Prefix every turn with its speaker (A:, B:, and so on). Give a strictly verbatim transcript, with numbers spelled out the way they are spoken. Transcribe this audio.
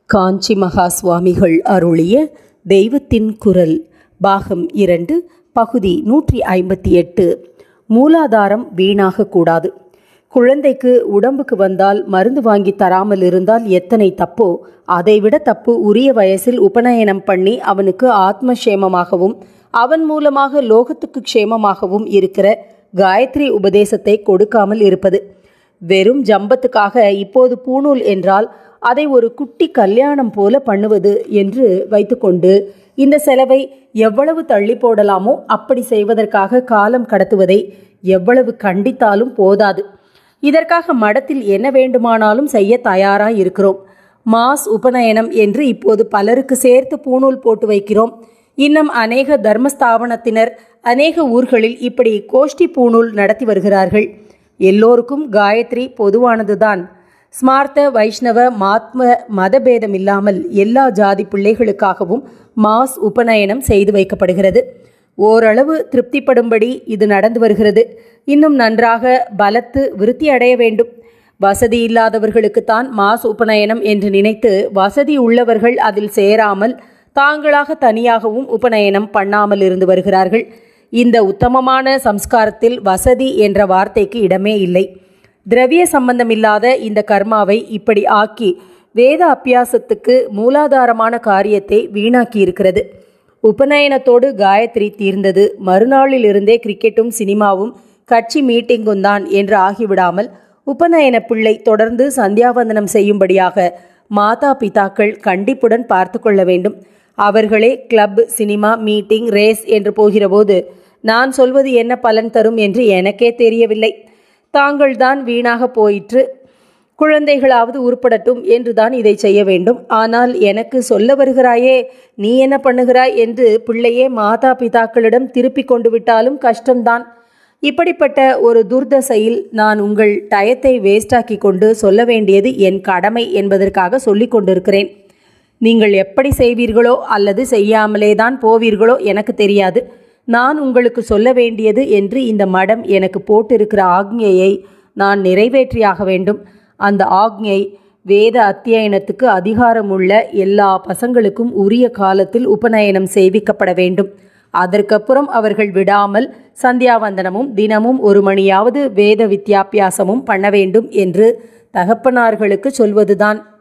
A: காஞ்சி மகா சுவாமிகள் அருளிய தெய்வத்தின் குரல் பாகம் இரண்டு பகுதி நூற்றி ஐம்பத்தி எட்டு. மூலாதாரம் வீணாகக்கூடாது. குழந்தைக்கு உடம்புக்கு வந்தால் மருந்து வாங்கி தராமல் இருந்தால் எத்தனை தப்போ அதைவிட தப்பு உரிய வயசில் உபநயனம் பண்ணி அவனுக்கு ஆத்மக்ஷேமமாகவும் அவன் மூலமாக லோகத்துக்கு க்ஷேமமாகவும் இருக்கிற காயத்ரி உபதேசத்தை கொடுக்காமல் இருப்பது. வெறும் ஜம்பத்துக்காக இப்போது பூணூல் என்றால் அதை ஒரு குட்டி கல்யாணம் போல பண்ணுவது என்று வைத்துக்கொண்டு இந்த செலவை எவ்வளவு தள்ளி போடலாமோ அப்படி செய்வதற்காக காலம் கடத்துவதை எவ்வளவு கண்டித்தாலும் போதாது. இதற்காக மடத்தில் என்ன வேண்டுமானாலும் செய்ய தயாராக இருக்கிறோம். மாஸ் உபநயனம் என்று இப்போது பலருக்கு சேர்த்து பூணூல் போட்டு வைக்கிறோம். இன்னும் அநேக தர்மஸ்தாபனத்தினர் அநேக ஊர்களில் இப்படி கோஷ்டி பூணூல் நடத்தி வருகிறார்கள். எல்லோருக்கும் காயத்ரி பொதுவானதுதான். ஸ்மார்த்த வைஷ்ணவ மாத்ம மதபேதம் இல்லாமல் எல்லா ஜாதி பிள்ளைகளுக்காகவும் மாஸ் உபநயனம் செய்து வைக்கப்படுகிறது. ஓரளவு திருப்திப்படும்படி இது நடந்து வருகிறது. இன்னும் நன்றாக பலத்து விருத்தி அடைய வேண்டும். வசதி இல்லாதவர்களுக்குத்தான் மாஸ் உபநயனம் என்று நினைத்து வசதி உள்ளவர்கள் அதில் சேராமல் தாங்களாக தனியாகவும் உபநயனம் பண்ணாமல் இருந்து வருகிறார்கள். இந்த உத்தமமான சம்ஸ்காரத்தில் வசதி என்ற வார்த்தைக்கு இடமே இல்லை. திரவிய சம்பந்தமில்லாத இந்த கர்மாவை இப்படி ஆக்கி வேத அபியாசத்துக்கு மூலாதாரமான காரியத்தை வீணாக்கி இருக்கிறது. உபநயனத்தோடு காயத்ரி தீர்ந்தது, மறுநாளிலிருந்தே கிரிக்கெட்டும் சினிமாவும் கட்சி மீட்டிங்கும் தான் என்று ஆகிவிடாமல் உபநயன பிள்ளை தொடர்ந்து சந்தியாவந்தனம் செய்யும்படியாக மாதா பிதாக்கள் கண்டிப்புடன் பார்த்து கொள்ள வேண்டும். அவர்களே கிளப், சினிமா, மீட்டிங், ரேஸ் என்று போகிற போது நான் சொல்வது என்ன பலன் தரும் என்று எனக்கே தெரியவில்லை. தாங்கள் தான் வீணாக போயிற்று, குழந்தைகளாவது உருப்படட்டும் என்று தான் இதை செய்ய வேண்டும். ஆனால் எனக்கு சொல்ல வருகிறாயே, நீ என்ன பண்ணுகிறாய் என்று பிள்ளையே மாதா பிதாக்களிடம் திருப்பி கொண்டு விட்டாலும் கஷ்டம்தான். இப்படிப்பட்ட ஒரு துர்தசையில் நான் உங்கள் டயத்தை வேஸ்டாக்கி கொண்டு சொல்ல வேண்டியது என் கடமை என்பதற்காக சொல்லி கொண்டிருக்கிறேன். நீங்கள் எப்படி செய்வீர்களோ அல்லது செய்யாமலே தான் போவீர்களோ எனக்கு தெரியாது. நான் உங்களுக்கு சொல்ல வேண்டியது என்று இந்த மடம் எனக்கு போட்டிருக்கிற ஆக்ஞையை நான் நிறைவேற்றியாக வேண்டும். அந்த ஆக்ஞை வேத அத்தியனத்துக்கு அதிகாரமுள்ள எல்லா பசங்களுக்கும் உரிய காலத்தில் உபநயனம் செய்விக்கப்பட வேண்டும். அதற்கப்புறம் அவர்கள் விடாமல் சந்தியாவந்தனமும் தினமும் ஒரு மணியாவது வேத வித்யாபியாசமும் பண்ண வேண்டும் என்று தகப்பனார்களுக்கு சொல்வதுதான்.